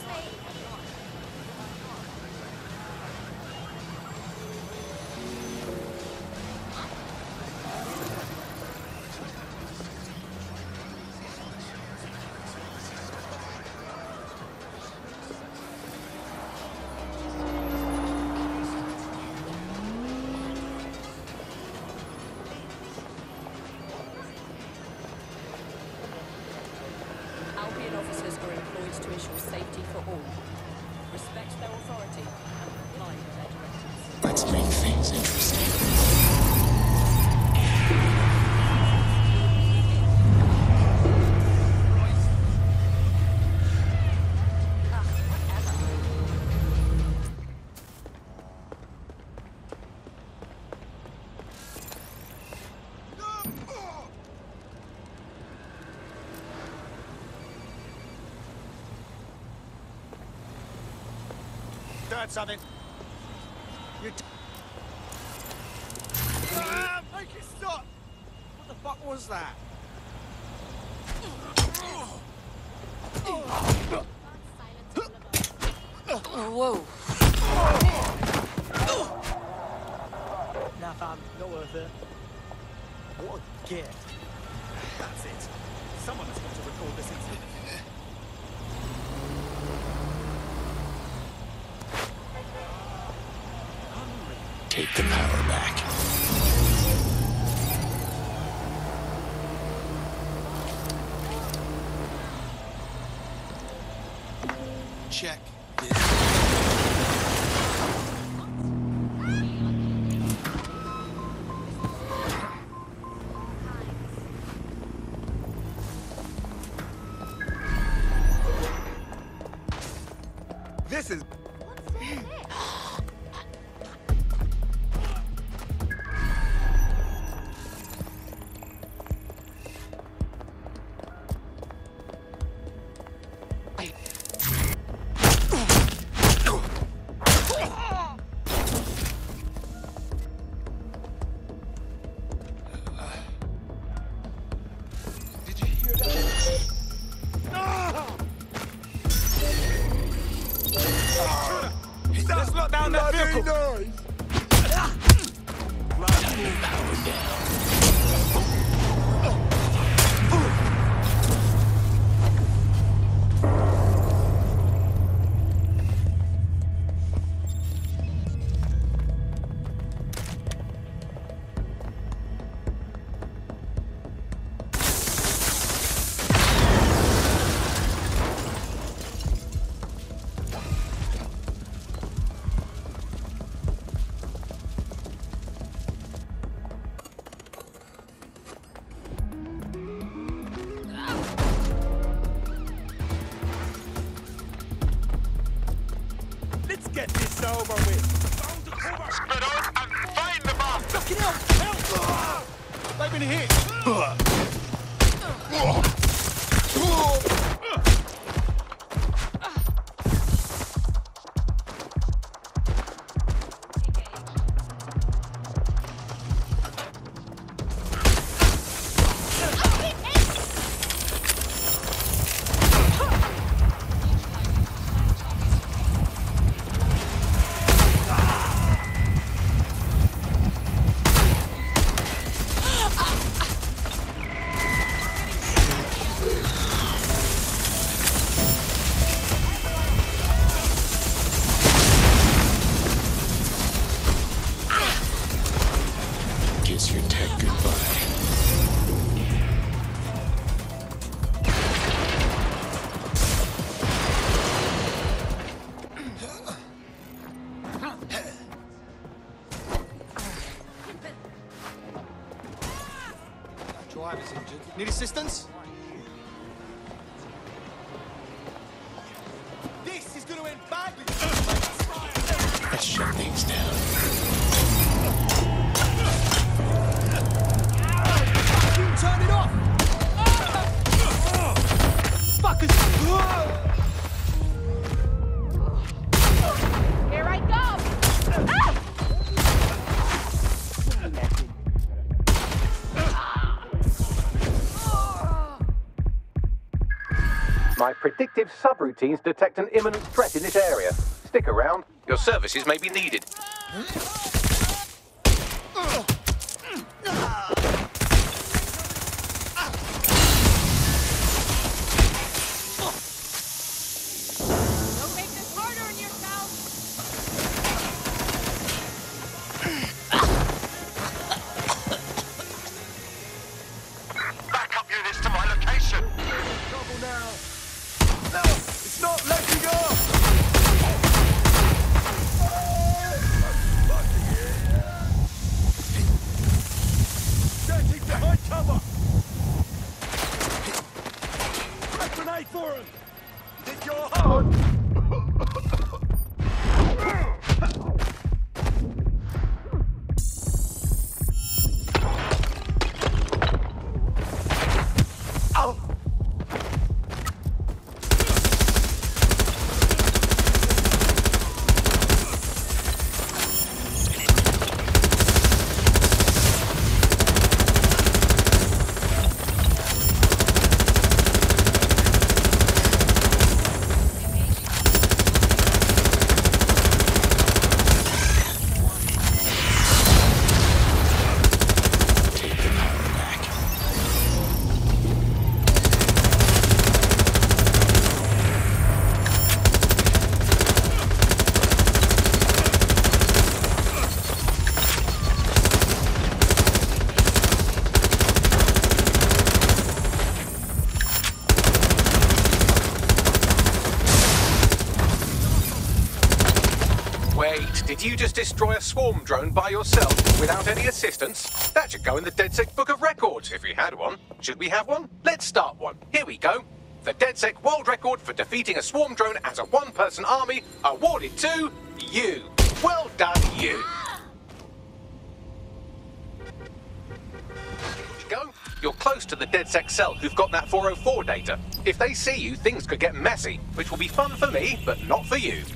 Albion officers are employed to ensure safety for all. Respect their authority and comply with their directives. Let's make things interesting. Heard something. You make it stop! What the fuck was that? Whoa. Nah, fam, not worth it. What a git. That's it. Someone has got to record this incident. Take the power back. Check this. This is... Let's lock down that vehicle! Power down. Let's get this over with. Spread out and find the bomb! Fucking hell! Help! They've been hit! Kiss your tech goodbye. Driver's injured. Need assistance? This is going to end badly. Let's shut things down. Turn it off! Fuckers! Here I go! My predictive subroutines detect an imminent threat in this area. Stick around. Your services may be needed. Don't make this harder on yourself! Backup units to my location. Trouble now. No, it's not letting up. Getting behind cover. Crack grenade for him. Hit your heart. Take the power back. Wait, did you just destroy a swarm drone by yourself without any assistance? That should go in the DedSec Book of Records if you had one. Should we have one? Let's start one. Here we go. The DedSec World Record for defeating a swarm drone as a one-person army awarded to you. Well done, you. Go. You're close to the DedSec cell who've got that 404 data. If they see you, things could get messy, which will be fun for me, but not for you.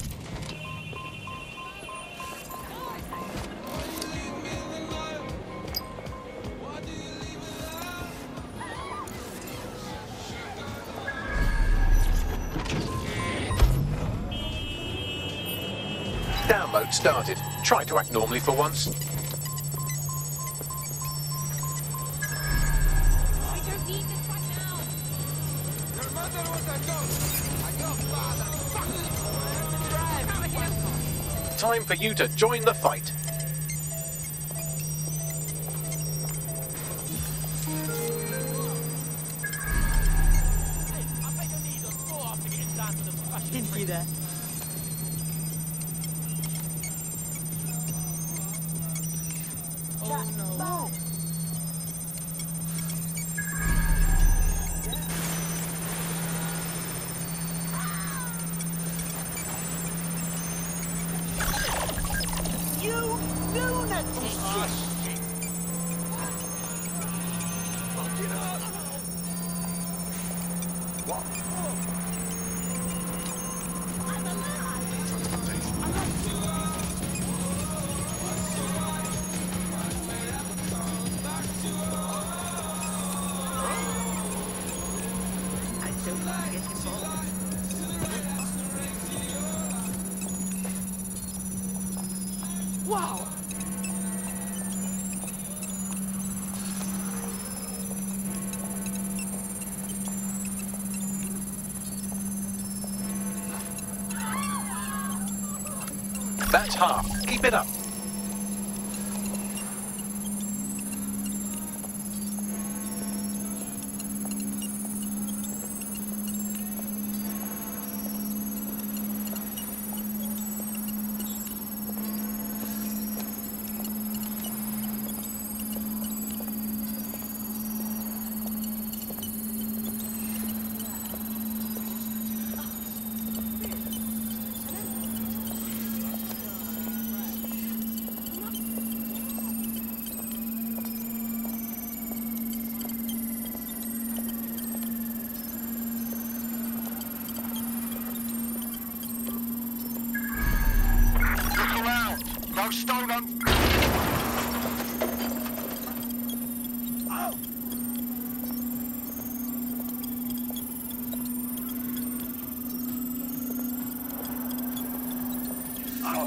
Download started. Try to act normally for once. I don't need this right now! Your mother was a ghost, and your father Drive out of here! Time for you to join the fight. Didn't see that. Oh no. You lunatic! Wow! That's half. Keep it up.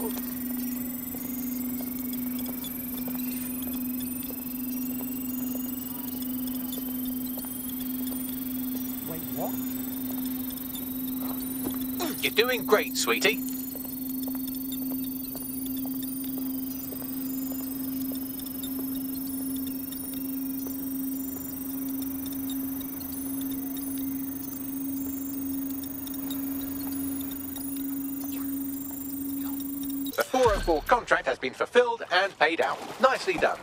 Wait, what? You're doing great, sweetie. The 404 contract has been fulfilled and paid out. Nicely done.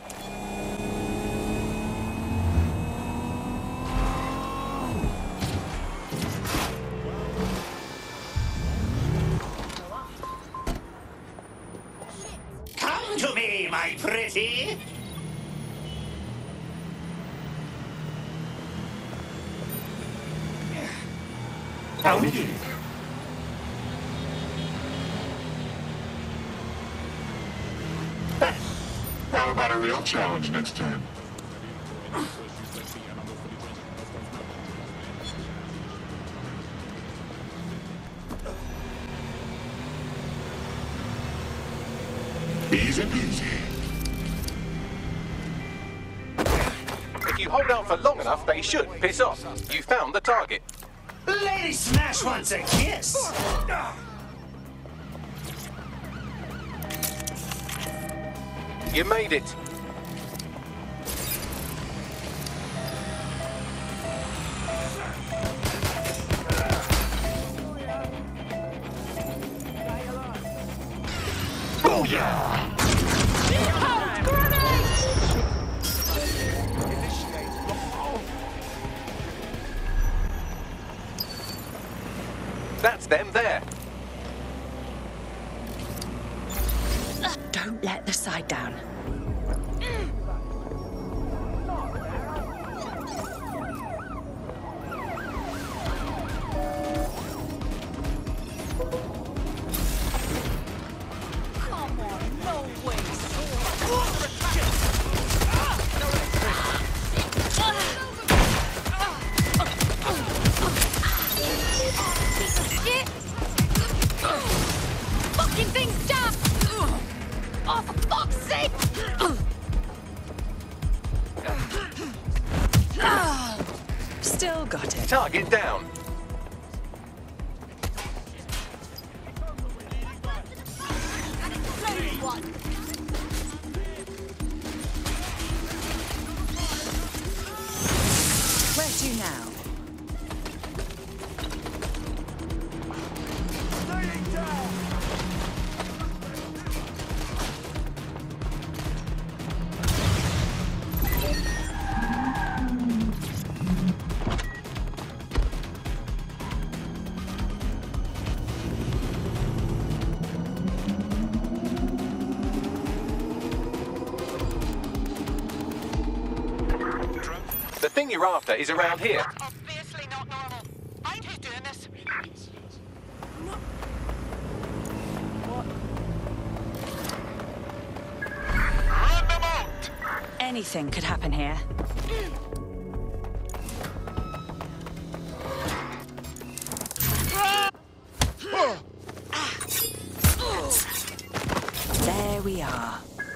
Come to me, my pretty. How did you? How about a real challenge next time? Easy peasy. If you hold out for long enough, they should piss off. You found the target. Lady Smash wants a kiss. You made it. That's them there. Don't let the side down. Come on, no way. Fucking thing's down! Oh, for fuck's sake! Still got it. Target down. Where to now? The thing you're after is around here. Obviously not normal. Find who's doing this. Run them out! Anything could happen here. There we are.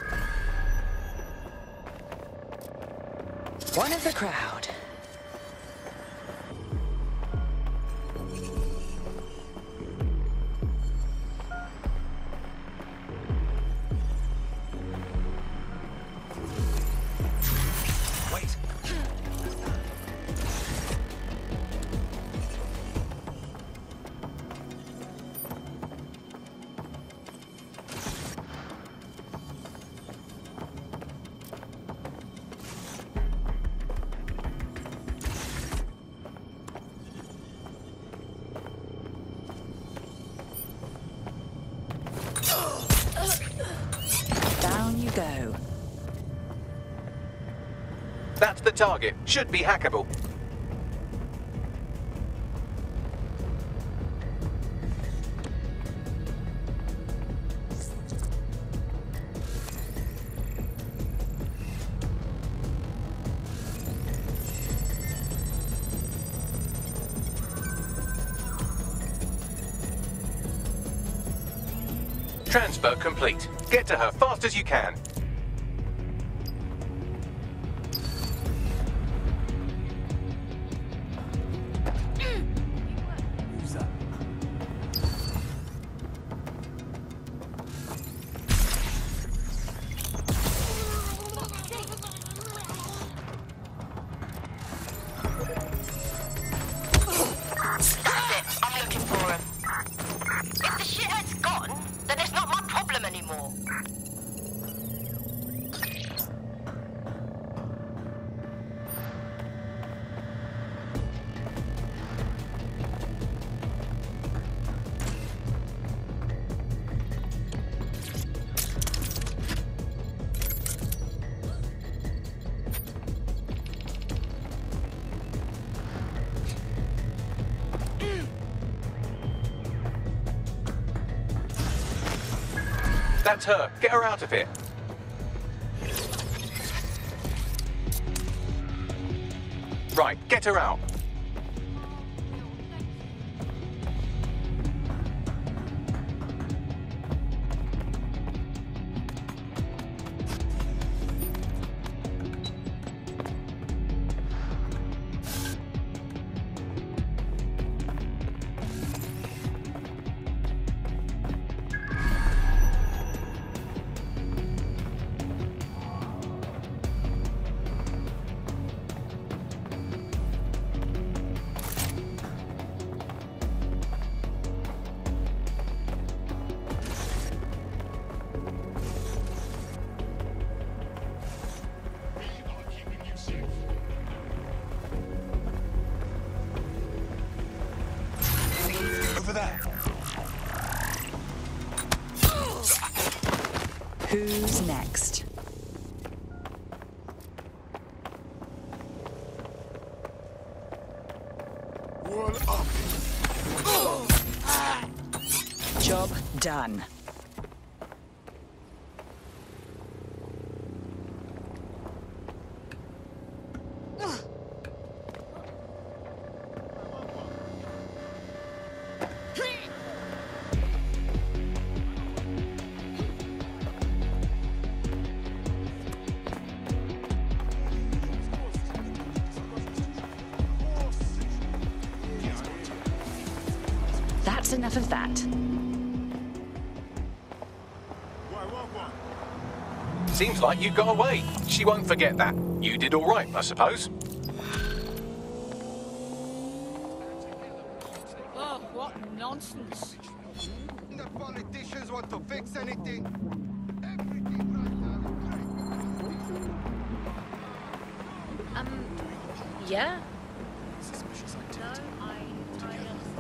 One of the crowd. Wait. Down you go. That's the target. Should be hackable. Transfer complete. Get to her fast as you can. That's her. Get her out of here. Right, get her out. Who's next? Wall up. Job done. That's enough of that. Seems like you got away. She won't forget that. You did all right, I suppose. Oh, what nonsense. The politicians want to fix anything. Yeah? No, I just...